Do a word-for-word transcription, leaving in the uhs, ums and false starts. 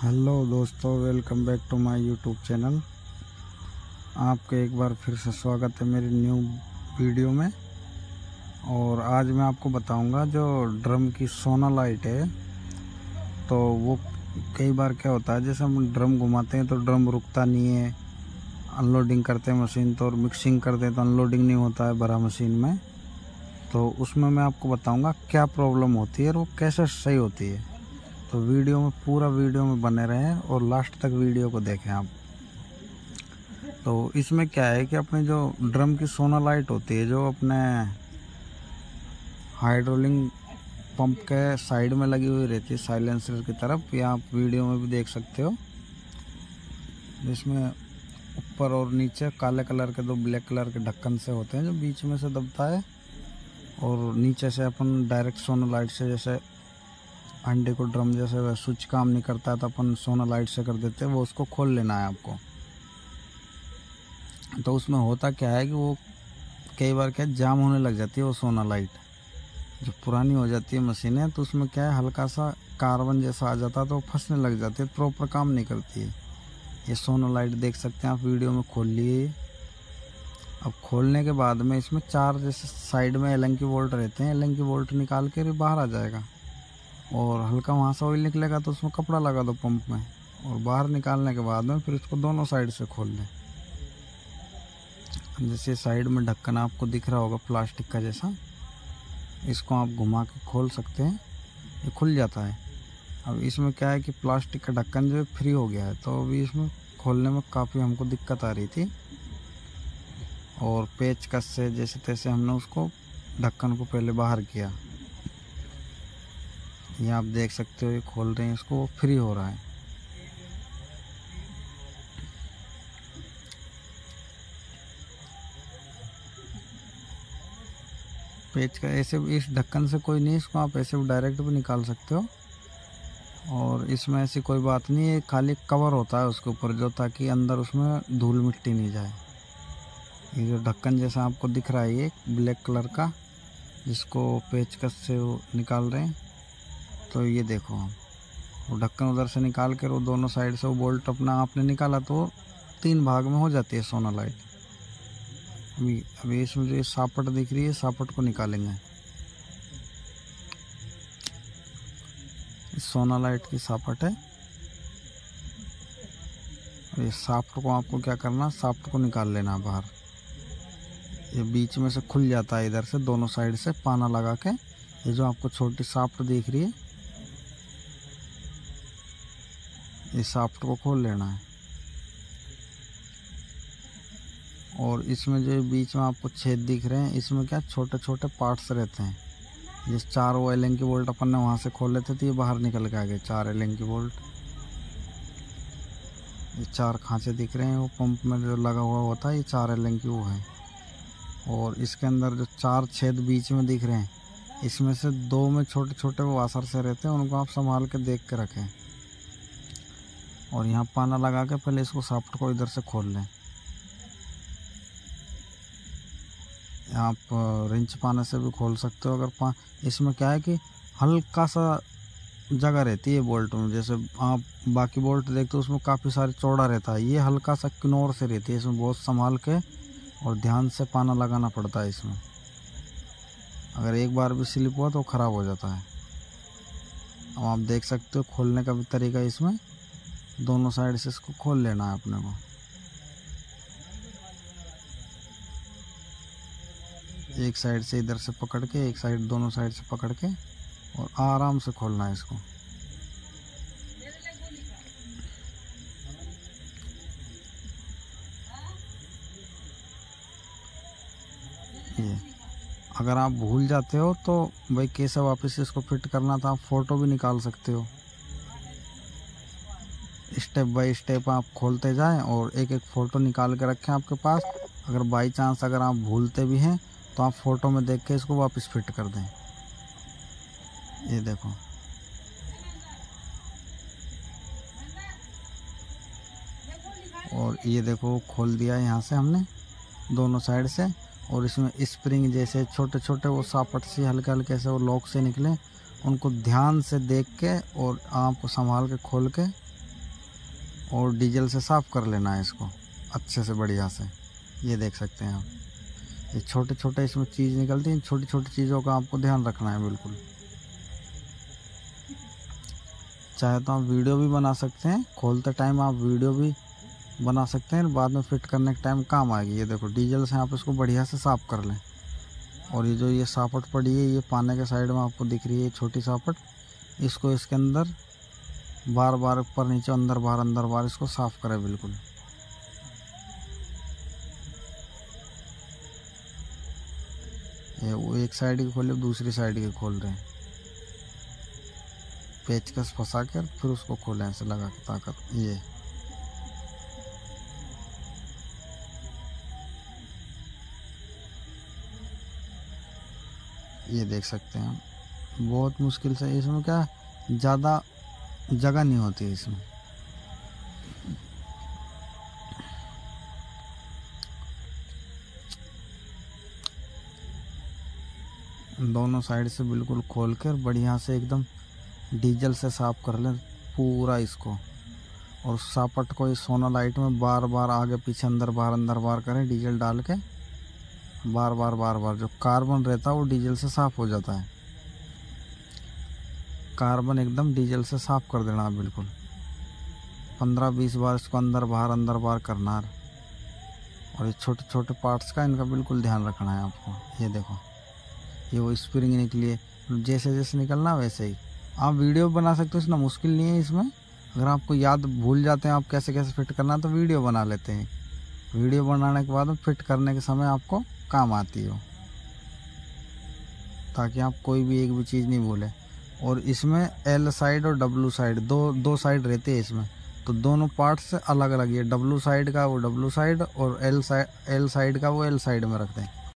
Hello दोस्तों, welcome back to my YouTube channel. आपका एक बार फिर से स्वागत है मेरी न्यू वीडियो में। और आज मैं आपको बताऊंगा जो ड्रम की सोनालाइट है, तो वो कई बार क्या होता है, जैसे हम ड्रम घुमाते हैं तो ड्रम रुकता नहीं है। अनलोडिंग करते हैं मशीन तो, और मिक्सिंग करते हैं तो अनलोडिंग नहीं होता है भरा मशीन में। तो उसमें मैं आपको बताऊंगा क्या प्रॉब्लम होती है और वो कैसे सही होती है। तो वीडियो में पूरा वीडियो में बने रहें और लास्ट तक वीडियो को देखें आप। तो इसमें क्या है कि अपने जो ड्रम की सोनालाइट होती है, जो अपने हाइड्रोलिक पंप के साइड में लगी हुई रहती है साइलेंसर की तरफ, या आप वीडियो में भी देख सकते हो, जिसमें ऊपर और नीचे काले कलर के दो ब्लैक कलर के ढक्कन से होते हैं जो बीच में से दबता है। और नीचे से अपन डायरेक्ट सोनालाइट से, जैसे अंडे को ड्रम जैसे वह स्विच काम नहीं करता है तो अपन सोनालाइट से कर देते हैं, वो उसको खोल लेना है आपको। तो उसमें होता क्या है कि वो कई बार क्या जाम होने लग जाती है वो सोनालाइट, जो पुरानी हो जाती है मशीनें, तो उसमें क्या है हल्का सा कार्बन जैसा आ जाता है तो फंसने लग जाती है, प्रॉपर काम नहीं करती है। ये सोनालाइट देख सकते हैं आप, वीडियो में खोल लिए। अब खोलने के बाद में इसमें चार जैसे साइड में एलन की बोल्ट रहते हैं, एलन की बोल्ट निकाल के बाहर आ जाएगा और हल्का वहाँ से ऑयल निकलेगा तो उसमें कपड़ा लगा दो पंप में, और बाहर निकालने के बाद में फिर इसको दोनों साइड से खोल लें। जैसे साइड में ढक्कन आपको दिख रहा होगा प्लास्टिक का जैसा, इसको आप घुमा के खोल सकते हैं, ये खुल जाता है। अब इसमें क्या है कि प्लास्टिक का ढक्कन जो है फ्री हो गया है, तो अभी इसमें खोलने में काफ़ी हमको दिक्कत आ रही थी, और पेचकस से जैसे तैसे हमने उसको ढक्कन को पहले बाहर किया। ये आप देख सकते हो, ये खोल रहे हैं इसको, फ्री हो रहा है। पेच का ऐसे इस ढक्कन से कोई नहीं, इसको आप ऐसे डायरेक्ट भी निकाल सकते हो, और इसमें ऐसी कोई बात नहीं है, खाली कवर होता है उसके ऊपर जो, ताकि अंदर उसमें धूल मिट्टी नहीं जाए। ये जो ढक्कन जैसा आपको दिख रहा है ये ब्लैक कलर का, जिसको पेचकस से वो निकाल रहे हैं, तो ये देखो वो ढक्कन उधर से निकाल कर वो दोनों साइड से वो बोल्ट अपना आपने निकाला तो तीन भाग में हो जाती है सोनालाइट। अभी अभी इसमें जो ये सापट दिख रही है, सापट को निकालेंगे। इस सोनालाइट की सापट है, ये सापट को आपको क्या करना, सापट को निकाल लेना बाहर। ये बीच में से खुल जाता है इधर से दोनों साइड से पाना लगा के। ये जो आपको छोटी सापट दिख रही है, इस साफ्ट को खोल लेना है। और इसमें जो बीच में आपको छेद दिख रहे हैं, इसमें क्या छोटे छोटे पार्ट्स रहते हैं। जिस चार वो एलन की बोल्ट अपन ने वहाँ से खोले थे तो ये बाहर निकल के आ गए चार एलन की बोल्ट। ये चार खांचे दिख रहे हैं, वो पंप में जो लगा हुआ होता है, ये चार एलन की वो है। और इसके अंदर जो चार छेद बीच में दिख रहे हैं, इसमें से दो में छोटे छोटे वो वासर से रहते हैं, उनको आप संभाल के देख के रखें। और यहाँ पाना लगा के पहले इसको साफ्ट को इधर से खोल लें। आप रिंच पाने से भी खोल सकते हो। अगर पा इसमें क्या है कि हल्का सा जगह रहती है बोल्ट में, जैसे आप बाकी बोल्ट देखते हो उसमें काफ़ी सारी चौड़ा रहता है, ये हल्का सा किनोर से रहती है, इसमें बहुत संभाल के और ध्यान से पाना लगाना पड़ता है इसमें। अगर एक बार भी स्लिप हुआ तो ख़राब हो जाता है। अब आप देख सकते हो खोलने का भी तरीका, इसमें दोनों साइड से इसको खोल लेना है अपने को। एक साइड से इधर से पकड़ के, एक साइड दोनों साइड से पकड़ के, और आराम से खोलना है इसको। ये अगर आप भूल जाते हो तो भाई कैसे वापस इसको फिट करना था, आप फोटो भी निकाल सकते हो। स्टेप बाय स्टेप आप खोलते जाएं और एक एक फ़ोटो निकाल के रखें आपके पास। अगर बाई चांस अगर आप भूलते भी हैं तो आप फ़ोटो में देख के इसको वापस फिट कर दें। ये देखो, और ये देखो खोल दिया यहाँ से हमने दोनों साइड से। और इसमें स्प्रिंग जैसे छोटे छोटे वो सापट से हल्के हल्के से वो लॉक से निकले, उनको ध्यान से देख के और आप संभाल के खोल के और डीजल से साफ़ कर लेना है इसको अच्छे से बढ़िया से। ये देख सकते हैं आप, ये छोटे छोटे इसमें चीज़ निकलती हैं, छोटी छोटी चीज़ों का आपको ध्यान रखना है बिल्कुल। चाहे तो आप वीडियो भी बना सकते हैं, खोलते टाइम आप वीडियो भी बना सकते हैं, बाद में फिट करने के टाइम काम आएगी। ये देखो डीजल से आप इसको बढ़िया से साफ़ कर लें। और ये जो ये सापट पड़ी है, ये पाने के साइड में आपको दिख रही है छोटी सापट, इसको इसके अंदर बार बार ऊपर नीचे अंदर बाहर अंदर बाहर इसको साफ़ करें बिल्कुल। ये वो एक साइड की खोले, दूसरी साइड की खोल रहे हैं, पेचकस फंसा कर फिर उसको खोलें ऐसे लगा के ताकत। ये ये देख सकते हैं, बहुत मुश्किल से। इसमें क्या ज़्यादा जगह नहीं होती इसमें। दोनों साइड से बिल्कुल खोल कर बढ़िया से एकदम डीजल से साफ़ कर लें पूरा इसको। और सापट को इस सोनालाइट में बार बार आगे पीछे अंदर बाहर अंदर बाहर करें डीजल डाल के, बार बार बार बार। जो कार्बन रहता है वो डीजल से साफ़ हो जाता है। कार्बन एकदम डीजल से साफ़ कर देना है बिल्कुल। पंद्रह बीस बार इसको अंदर बाहर अंदर बाहर करना है। और ये छोटे छोटे पार्ट्स का इनका बिल्कुल ध्यान रखना है आपको। ये देखो, ये वो स्प्रिंग निकली है, जैसे जैसे निकलना वैसे ही। आप वीडियो बना सकते हो, इतना मुश्किल नहीं है इसमें। अगर आपको याद भूल जाते हैं आप कैसे कैसे फिट करना, तो वीडियो बना लेते हैं। वीडियो बनाने के बाद फिट करने के समय आपको काम आती हो, ताकि आप कोई भी एक भी चीज़ नहीं भूलें। और इसमें एल साइड और डब्लू साइड दो दो साइड रहते हैं इसमें, तो दोनों पार्ट्स अलग अलग है। डब्लू साइड का वो डब्लू साइड और एल साइड एल साइड का वो एल साइड में रखते हैं।